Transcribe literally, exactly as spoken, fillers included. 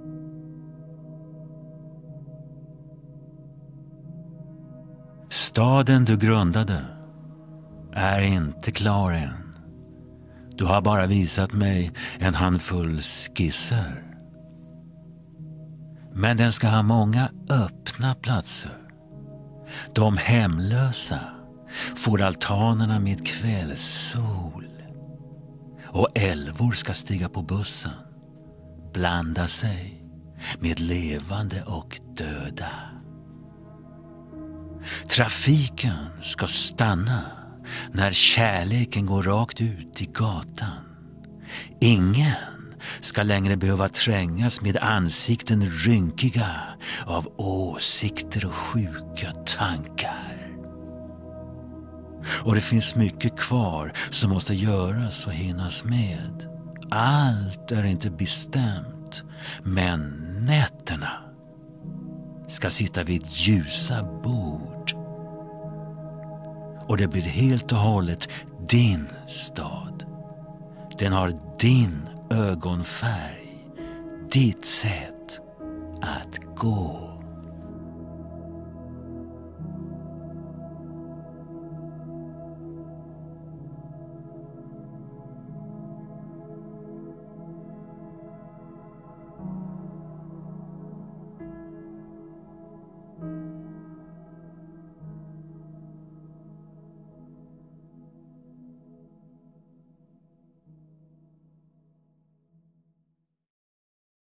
Staden du grundade är inte klar än. Du har bara visat mig en handfull skisser. Men den ska ha många öppna platser. De hemlösa får altanerna med kvällssol. Och älvor ska stiga på bussen, blanda sig med levande och döda. Trafiken ska stanna när kärleken går rakt ut i gatan. Ingen ska längre behöva trängas med ansikten rynkiga av åsikter och sjuka tankar. Och det finns mycket kvar som måste göras och hinnas med. Allt är inte bestämt, men nätterna ska sitta vid ljusa bord. Och det blir helt och hållet din stad. Den har din ögonfärg, ditt sätt att gå.